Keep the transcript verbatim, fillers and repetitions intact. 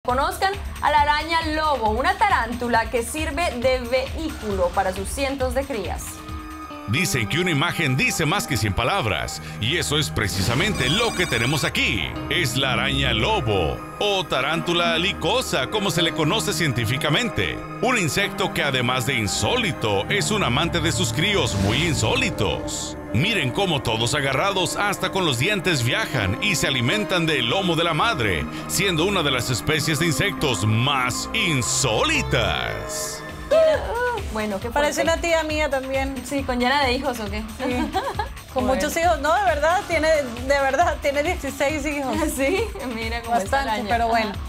Conozcan a la araña lobo, una tarántula que sirve de vehículo para sus cientos de crías. Dicen que una imagen dice más que cien palabras, y eso es precisamente lo que tenemos aquí. Es la araña lobo, o tarántula licosa, como se le conoce científicamente. Un insecto que además de insólito, es un amante de sus críos muy insólitos. Miren cómo todos agarrados hasta con los dientes viajan y se alimentan del lomo de la madre, siendo una de las especies de insectos más insólitas. Bueno, ¿qué parece una tía mía también? Sí, con llena de hijos, ¿o qué? Sí. Con Bueno. muchos hijos. No, de verdad, tiene, de verdad, tiene dieciséis hijos. Sí, mira cómo Bastante, es araña. pero bueno. Ajá.